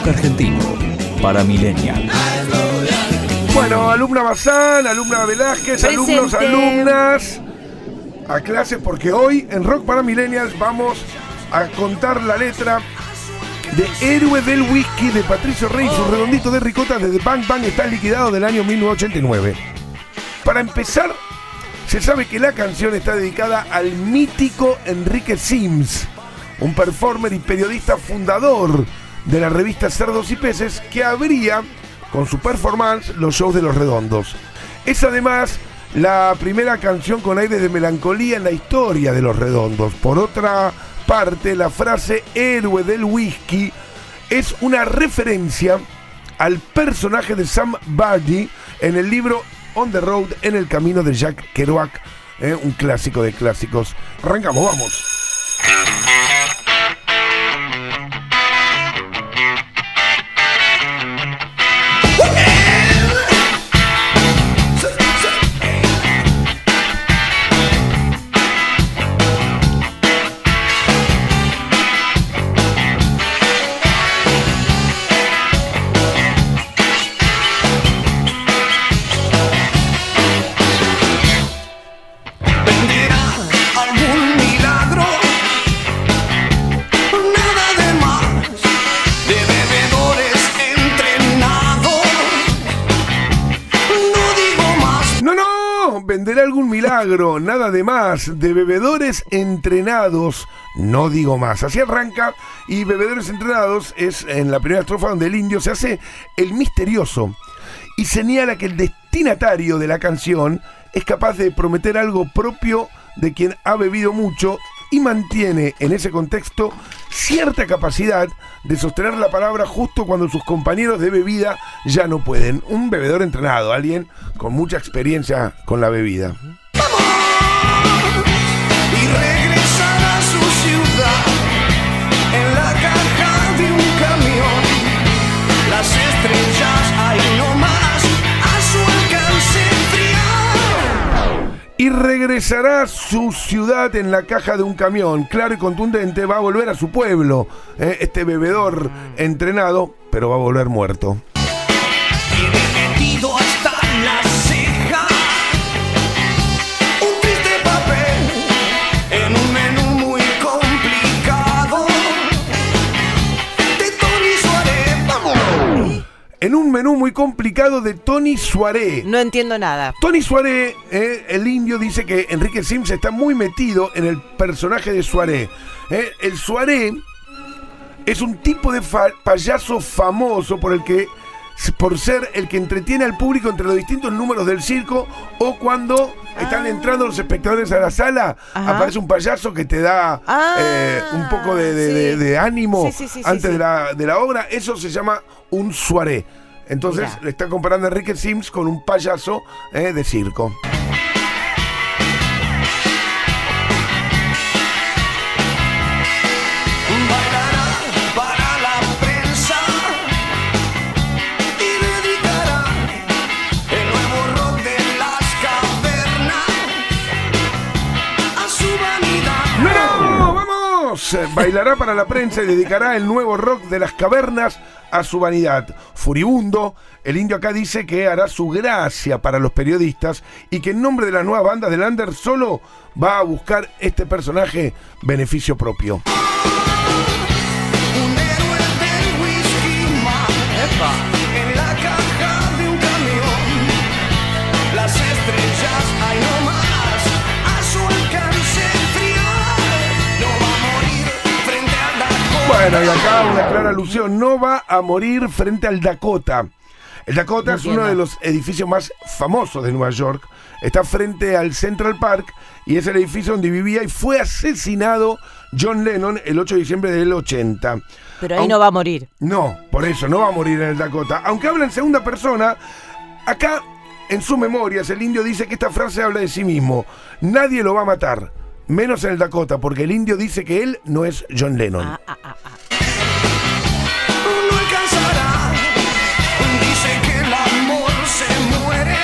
rock argentino para Millennial. Bueno, alumna Bazán, alumna Velázquez, Presente. alumnos, alumnas, a clase, porque hoy en Rock para Millennials vamos a contar la letra de Héroe del Whisky de Patricio Rey. Su redondito de ricota desde Bang Bang está liquidado del año 1989. Para empezar, se sabe que la canción está dedicada al mítico Enrique Sims, un performer y periodista fundador de la revista Cerdos y Peces, que abría con su performance los shows de Los Redondos. Es además la primera canción con aires de melancolía en la historia de Los Redondos. Por otra parte, la frase Héroe del Whisky es una referencia al personaje de Sam Bardi en el libro On the Road, en el camino de Jack Kerouac, un clásico de clásicos. Arrancamos, vamos. Venderá algún milagro, nada de más, de bebedores entrenados, no digo más. Así arranca, y bebedores entrenados es en la primera estrofa donde el indio se hace el misterioso y señala que el destinatario de la canción es capaz de prometer algo propio de quien ha bebido mucho y mantiene en ese contexto cierta capacidad de sostener la palabra justo cuando sus compañeros de bebida ya no pueden. Un bebedor entrenado, alguien con mucha experiencia con la bebida. Y regresar a su ciudad en la caja de un camión. Las estrellas ahí nomás a su alcance enfriar. Y regresará a su ciudad en la caja de un camión. Claro y contundente, va a volver a su pueblo. Este bebedor entrenado, pero va a volver muerto. Y metido hasta la ceja, un triste papel en un menú muy complicado de Tony Suárez. ¡Vamos! En un menú muy complicado de Tony Suárez. No entiendo nada. Tony Suárez, el indio, dice que Enrique Sims está muy metido en el personaje de Suárez. El Suárez es un tipo de payaso famoso por ser el que entretiene al público entre los distintos números del circo, o cuando están entrando los espectadores a la sala, aparece un payaso que te da un poco de ánimo antes de la obra. Eso se llama un soirée. Entonces le está comparando a Enrique Sims con un payaso de circo. Bailará para la prensa y dedicará el nuevo rock de las cavernas a su vanidad. Furibundo, el indio acá dice que hará su gracia para los periodistas y que en nombre de la nueva banda del Under solo va a buscar este personaje beneficio propio. Un héroe del whisky man en la caja de un camión. Las estrellas hay no más a su alcance enfriar. No va a morir frente al Dakota. Bueno, y acá una clara alusión, no va a morir frente al Dakota. El Dakota es uno de los edificios más famosos de Nueva York. Está frente al Central Park y es el edificio donde vivía y fue asesinado John Lennon el 8 de diciembre del 80. Pero ahí no va a morir. No, por eso, no va a morir en el Dakota. Aunque habla en segunda persona, acá en sus memorias el indio dice que esta frase habla de sí mismo. Nadie lo va a matar, menos en el Dakota, porque el indio dice que él no es John Lennon. No alcanzará. Dice que el amor se muere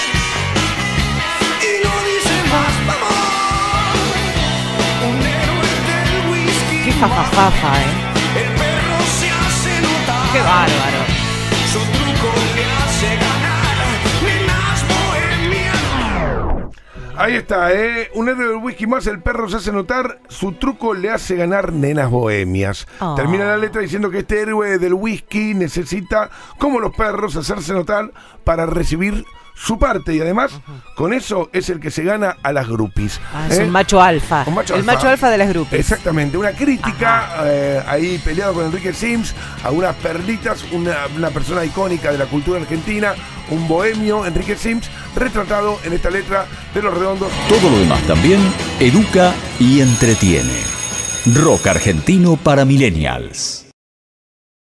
y no dice más. Vamos. Un héroe del whisky. Qué jajajaja, El perro se hace notar. Qué va. Ahí está, un héroe del whisky más, el perro se hace notar, su truco le hace ganar nenas bohemias. Oh. Termina la letra diciendo que este héroe del whisky necesita, como los perros, hacerse notar para recibir su parte, y además con eso es el que se gana a las groupies. Es un macho alfa. El macho alfa de las groupies. Exactamente, una crítica ahí peleado con Enrique Sims, a unas perlitas, una persona icónica de la cultura argentina, un bohemio, Enrique Sims, retratado en esta letra de Los Redondos. Todo lo demás también educa y entretiene. Rock argentino para millennials.